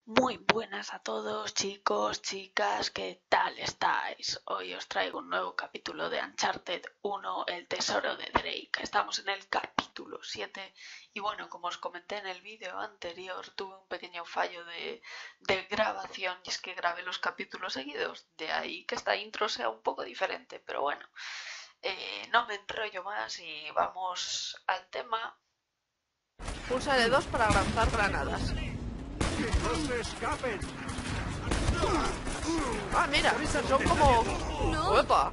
Muy buenas a todos, chicos, chicas, ¿qué tal estáis? Hoy os traigo un nuevo capítulo de Uncharted 1, El Tesoro de Drake. Estamos en el capítulo 7 y bueno, como os comenté en el vídeo anterior, tuve un pequeño fallo de grabación y es que grabé los capítulos seguidos, de ahí que esta intro sea un poco diferente, pero bueno, no me enrollo más y vamos al tema. Pulsa L2 para lanzar granadas. ¡Que no se escapen! Ah, mira, son como... ¡No! ¡Uepa!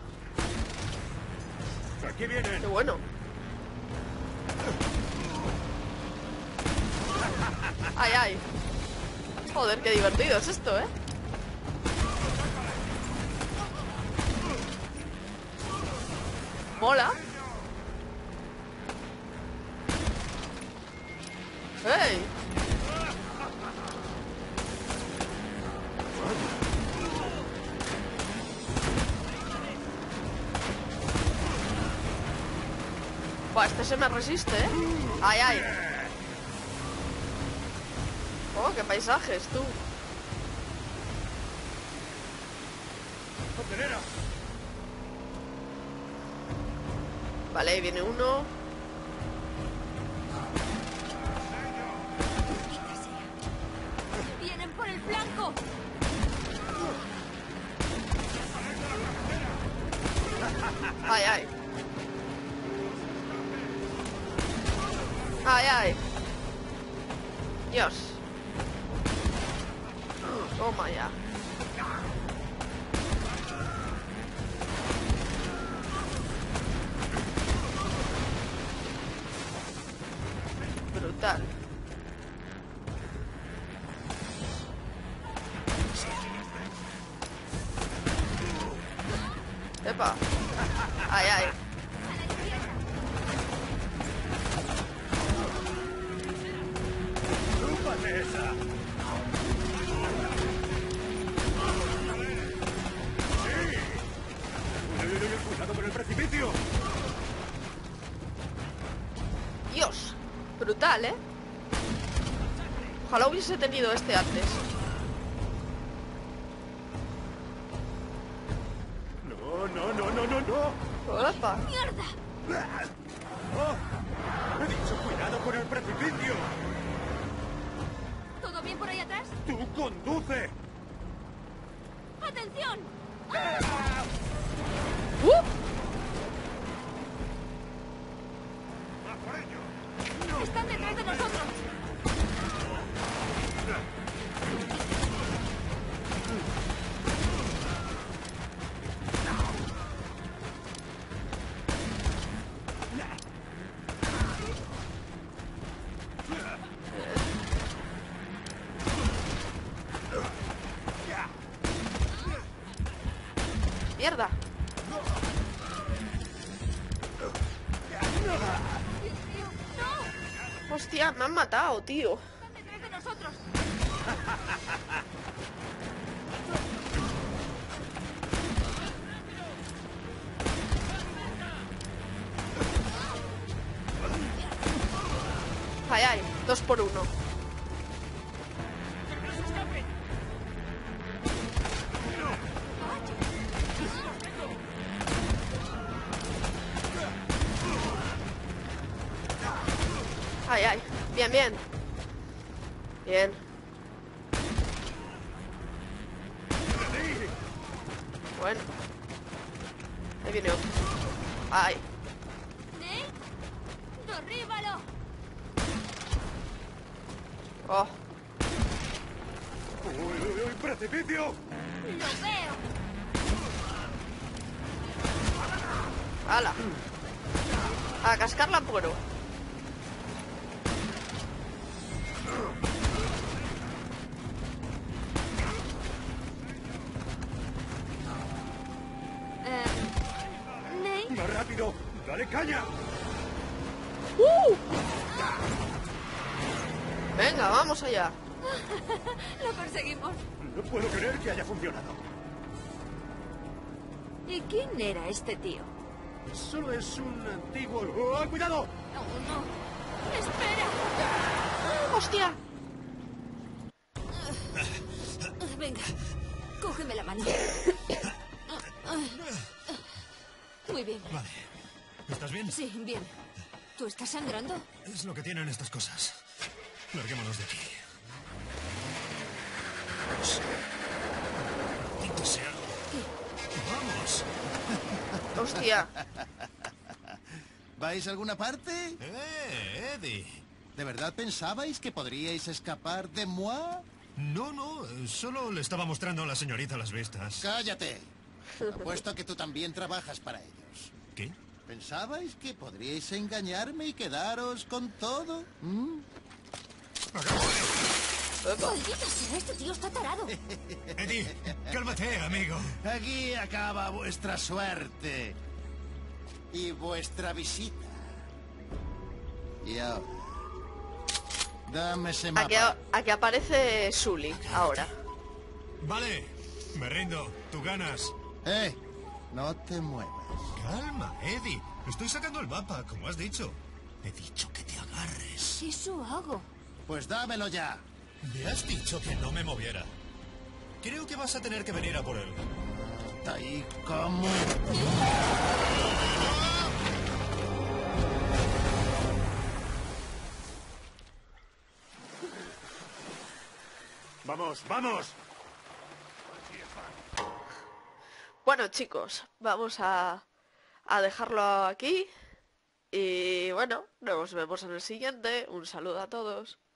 ¡Aquí vienen! ¡Qué bueno! ¡Ay, ay! Joder, qué divertido es esto, ¿eh? Mola. ¡Ey! Buah, este se me resiste, ¿eh? ¡Ay, ay! ¡Oh, qué paisajes, tú! ¡Contenera! Vale, ahí viene uno. ¡Vienen por el flanco! ¡Ay, ay! ¡Ay, ay! Dios. Toma ya. Brutal. Epa. Ay, ay. ¡Chúpate esa! ¡Sí! ¡Uy, cuidado con el precipicio! Dios. Brutal, ¿eh? Ojalá hubiese tenido este antes. ¡No, no, no, no, no, no! Epa. ¡Mierda! ¡Oh! ¡He dicho cuidado con el precipicio! ¿Todo bien por ahí atrás? ¡Tú conduce! ¡Atención! ¡A por ello! ¡Están detrás de nosotros! Mierda. ¡No! Hostia, me han matado, tío. ¡Están detrás de nosotros! Ay, ay. 2 por 1. Ay, ay. Bien, bien. Bien. Bueno. Ahí viene otro. Ay. ¡Nate! ¡Derríbalo! Oh. ¡Uy, uy, uy! ¡Precipicio! ¡Lo veo! ¡Hala! A cascar la puero. ¿Nate? ¡Más rápido! ¡Dale caña! Venga, vamos allá. ¡Lo perseguimos! No puedo creer que haya funcionado. ¿Y quién era este tío? Solo es un antiguo... ¡Oh, cuidado! ¡No, no! ¡Espera! ¡Hostia! Dame la mano. Muy bien. Vale. ¿Estás bien? Sí, bien. ¿Tú estás sangrando? Es lo que tienen estas cosas. Larguémonos de aquí. Vamos. Maldito sea. ¡Vamos! Hostia. ¿Vais a alguna parte? Eddie. ¿De verdad pensabais que podríais escapar de moi? No, solo le estaba mostrando a la señorita las vistas. ¡Cállate! Apuesto que tú también trabajas para ellos. ¿Qué? ¿Pensabais que podríais engañarme y quedaros con todo? ¿Mm? Maldita sea, este tío está tarado. Eddie, cálmate, amigo. Aquí acaba vuestra suerte. Y vuestra visita. Y ahora... Dame ese mapa. Aquí aparece Sully, ahora. Vale, me rindo. Tú ganas. No te muevas. Calma, Eddie. Estoy sacando el mapa, como has dicho. He dicho que te agarres. Eso hago. Pues dámelo ya. Me has dicho que no me moviera. Creo que vas a tener que venir a por él. Ahí como... ¡Vamos, vamos! Bueno, chicos, vamos a dejarlo aquí. Y bueno, nos vemos en el siguiente. Un saludo a todos.